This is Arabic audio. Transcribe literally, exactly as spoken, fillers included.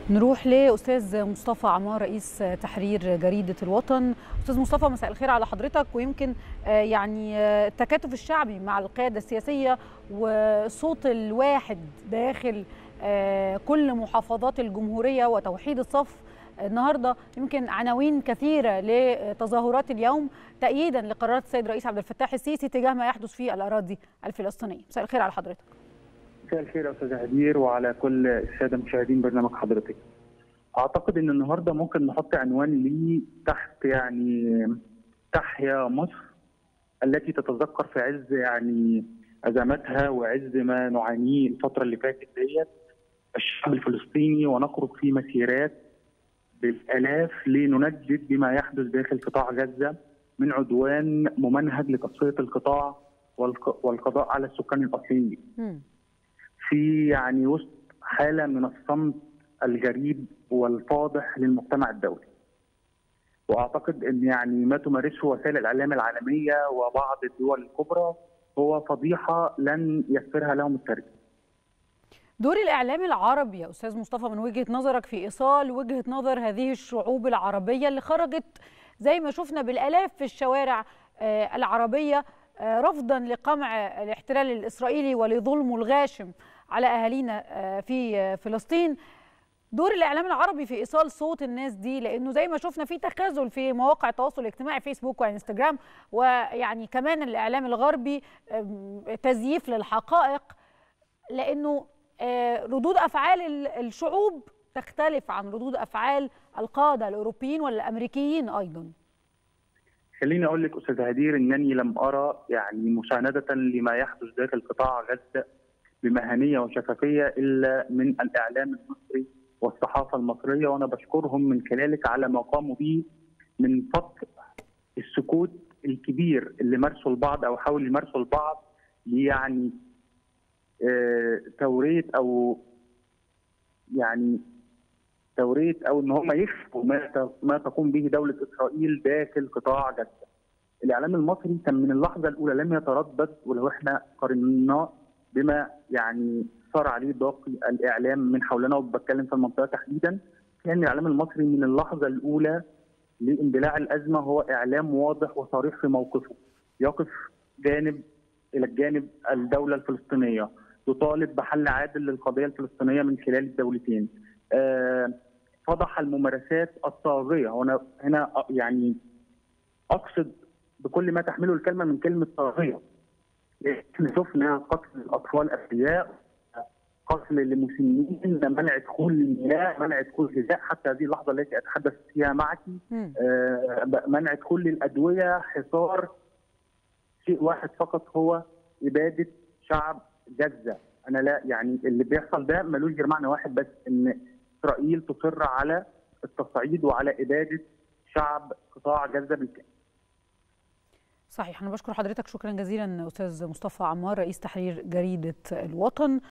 نروح لأستاذ مصطفى عمار رئيس تحرير جريدة الوطن. أستاذ مصطفى، مساء الخير على حضرتك. ويمكن يعني التكاتف الشعبي مع القيادة السياسية وصوت الواحد داخل كل محافظات الجمهورية وتوحيد الصف النهارده يمكن عناوين كثيرة لتظاهرات اليوم تأييدا لقرارات السيد الرئيس عبد الفتاح السيسي تجاه ما يحدث في الأراضي الفلسطينية. مساء الخير على حضرتك. مساء الخير يا استاذ هدير وعلى كل الساده مشاهدين برنامج حضرتك. اعتقد ان النهارده ممكن نحط عنوان ليه تحت يعني تحيا مصر التي تتذكر في عز يعني ازماتها وعز ما نعانيه الفتره اللي فاتت ديت الشعب الفلسطيني، ونخرج في مسيرات بالالاف لنندد بما يحدث داخل قطاع غزه من عدوان ممنهج لتصفيه القطاع والقضاء على السكان الاصليين. في يعني وسط حاله من الصمت الغريب والفاضح للمجتمع الدولي. واعتقد ان يعني ما تمارسه وسائل الاعلام العالميه وبعض الدول الكبرى هو فضيحه لن يغفرها لهم التاريخ. دور الاعلام العربي يا استاذ مصطفى من وجهه نظرك في ايصال وجهه نظر هذه الشعوب العربيه اللي خرجت زي ما شفنا بالالاف في الشوارع العربيه رفضا لقمع الاحتلال الاسرائيلي ولظلمه الغاشم على اهالينا في فلسطين. دور الاعلام العربي في ايصال صوت الناس دي، لانه زي ما شفنا في تخاذل في مواقع التواصل الاجتماعي فيسبوك وانستجرام، ويعني كمان الاعلام الغربي تزييف للحقائق، لانه ردود افعال الشعوب تختلف عن ردود افعال القاده الاوروبيين والامريكيين ايضا. خليني اقول لك استاذ هدير انني لم ارى يعني مسانده لما يحدث داخل قطاع غزه بمهنيه وشفافيه الا من الاعلام المصري والصحافه المصريه، وانا بشكرهم من خلالك على ما قاموا به من فتح السكوت الكبير اللي مارسه البعض او حاول يمارسه البعض ليعني آه تورية او يعني تورية او ان هم يخفوا ما ما تقوم به دوله اسرائيل داخل قطاع غزه. الاعلام المصري كان من اللحظه الاولى لم يتردد، ولو احنا قارناه بما يعني صار عليه باقي الاعلام من حولنا، وبتكلم في المنطقه تحديدا، كان الاعلام المصري من اللحظه الاولى لاندلاع الازمه هو اعلام واضح وصريح في موقفه، يقف جانب الى الجانب الدوله الفلسطينيه، يطالب بحل عادل للقضيه الفلسطينيه من خلال الدولتين. آه فضح الممارسات الطاغيه، وانا هنا يعني اقصد بكل ما تحمله الكلمه من كلمه طاغيه. احنا شفنا قتل الاطفال الابرياء، قتل لمسنين، منع دخول المياه، منع دخول الغذاء حتى هذه اللحظه التي اتحدث فيها معك، آه منع دخول الادويه، حصار. شيء واحد فقط هو اباده شعب غزه. انا لا يعني اللي بيحصل ده ملوش غير معنى واحد بس، ان اسرائيل تصر على التصعيد وعلى اباده شعب قطاع غزه بالكامل. صحيح. أنا بشكر حضرتك شكرا جزيلا أستاذ مصطفى عمار رئيس تحرير جريدة الوطن.